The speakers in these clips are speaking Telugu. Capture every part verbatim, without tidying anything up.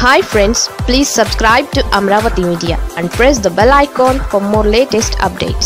Hi friends, please subscribe to Amaravathi Media and press the bell icon for more latest updates.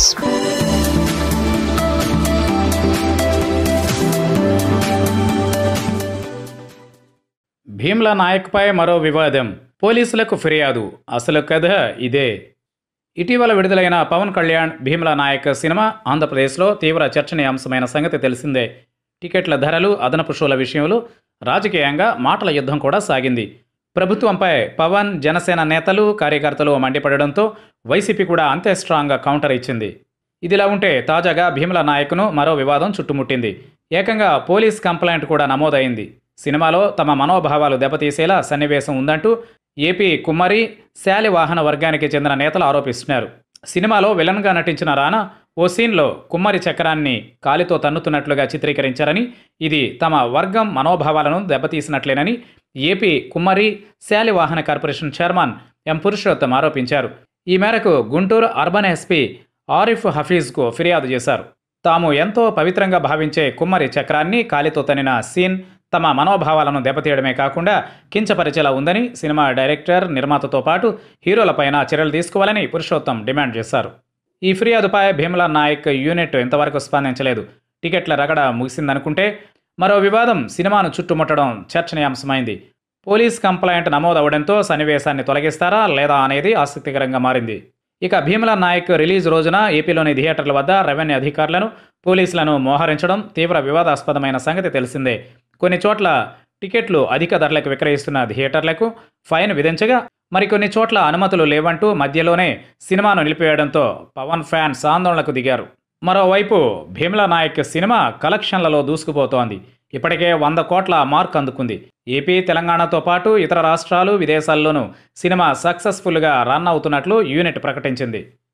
Bheemla Naik పై మరో వివాదం. పోలీసులకు ఫిర్యాదు. అసలు కథ ఇదే. ఇటీవల విడుదలైన పవన్ కళ్యాణ్ భీమ్లా నాయక్ సినిమా ఆంధ్రప్రదేశ్లో తీవ్ర చర్చనీయాంశమైన సంగతి తెలిసిందే. టికెట్ల ధరలు, అదనపు షోల విషయంలో రాజకీయంగా మాటల యుద్ధం కూడా సాగింది. ప్రభుత్వంపై పవన్, జనసేన నేతలు, కార్యకర్తలు మండిపడడంతో వైసీపీ కూడా అంతే స్ట్రాంగ్గా కౌంటర్ ఇచ్చింది. ఇదిలా ఉంటే తాజాగా భీమ్లా నాయక్ను మరో వివాదం చుట్టుముట్టింది. ఏకంగా పోలీస్ కంప్లైంట్ కూడా నమోదైంది. సినిమాలో తమ మనోభావాలు దెబ్బతీసేలా సన్నివేశం ఉందంటూ ఏపీ కుమ్మరి, శాలివాహన వర్గానికి చెందిన నేతలు ఆరోపిస్తున్నారు. సినిమాలో విలన్గా నటించిన రానా ఓ సీన్లో కుమ్మరి చక్రాన్ని కాలితో తన్నుతున్నట్లుగా చిత్రీకరించారని, ఇది తమ వర్గం మనోభావాలను దెబ్బతీసినట్లేనని AP Kummari, Shalivahana corporation chairman M Purushottam ఆరోపించారు. ఈ మేరకు గుంటూరు అర్బన్ ఎస్పీ ఆరిఫ్ హఫీజ్కు ఫిర్యాదు చేశారు. తాము ఎంతో పవిత్రంగా భావించే కుమ్మరి చక్రాన్ని కాలితో తన్నిన సీన్ తమ మనోభావాలను దెబ్బతీయడమే కాకుండా కించపరిచేలా ఉందని సినిమా డైరెక్టర్, నిర్మాతతో పాటు హీరోలపైన చర్యలు తీసుకోవాలని పురుషోత్తం డిమాండ్ చేశారు. ఈ ఫిర్యాదుపై భీమ్లా నాయక్ యూనిట్ ఇంతవరకు స్పందించలేదు. టికెట్ల రగడ ముగిసిందనుకుంటే మరో వివాదం సినిమాను చుట్టుముట్టడం చర్చనీయాంశమైంది. పోలీస్ కంప్లైంట్ నమోదవడంతో సన్నివేశాన్ని తొలగిస్తారా లేదా అనేది ఆసక్తికరంగా మారింది. ఇక భీమ్లా నాయక్ రిలీజ్ రోజున ఏపీలోని థియేటర్ల వద్ద రెవెన్యూ అధికారులను, పోలీసులను మోహరించడం తీవ్ర వివాదాస్పదమైన సంగతి తెలిసిందే. కొన్ని చోట్ల టికెట్లు అధిక ధరలకు విక్రయిస్తున్న థియేటర్లకు ఫైన్ విధించగా, మరికొన్ని చోట్ల అనుమతులు లేవంటూ మధ్యలోనే సినిమాను నిలిపివేయడంతో పవన్ ఫ్యాన్స్ ఆందోళనకు దిగారు. మరోవైపు భీమ్లా నాయక్ సినిమా కలెక్షన్లలో దూసుకుపోతోంది. ఇప్పటికే వంద కోట్ల మార్క్ అందుకుంది. ఏపీ, తెలంగాణతో పాటు ఇతర రాష్ట్రాలు, విదేశాల్లోనూ సినిమా సక్సెస్ఫుల్గా రన్ అవుతున్నట్లు యూనిట్ ప్రకటించింది.